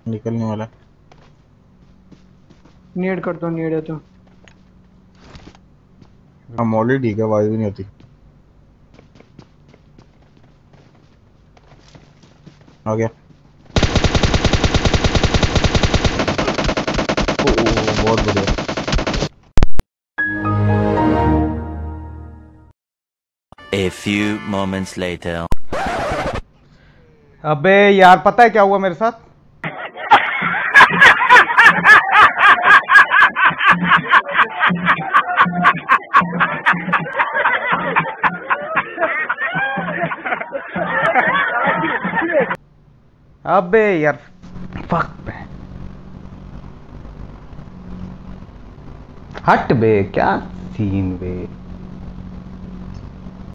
निकलने वाला। नीड कर दो, नीड है तो। हाँ मॉली ठीक है, आवाज भी नहीं होती। आ गया। ओ, बहुत बढ़िया। A few moments later. अबे यार पता है क्या हुआ मेरे साथ? अबे यार फक बे, हट बे, क्या सीन बे।